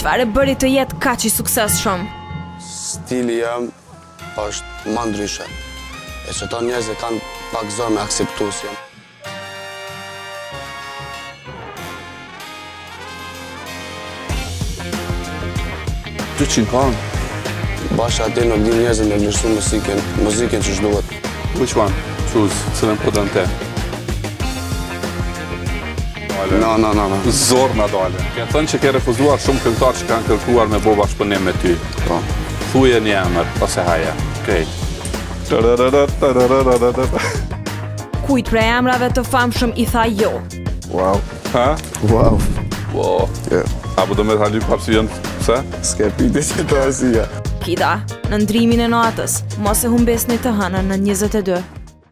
Çfarë bëri të jetë kaq i suksesshëm? Stili jam është ma ndryshe. E që ta njerëzit kanë pak zor me akseptu si jam. Ty që në kanë? Basha ati nuk di njerëzit me vlerësu muzikën që shduhet. Which one? Choose, cilën po dënë te? No. Zor në dale. Ke thënë që ke refuzuar shumë këngëtar që kanë kërkuar me bo bashkëpunim me ty. Po. Thuje një emër, ose haja. Okej. Kujt prej emrave të famshëm i tha jo? Wow. Ha? Wow. Wow. Yeah. Apo do me të halim papsion, pse? S'ke piti që të asia. Kida, në ndrimin e natës, mos e humbesni të hënën në 22.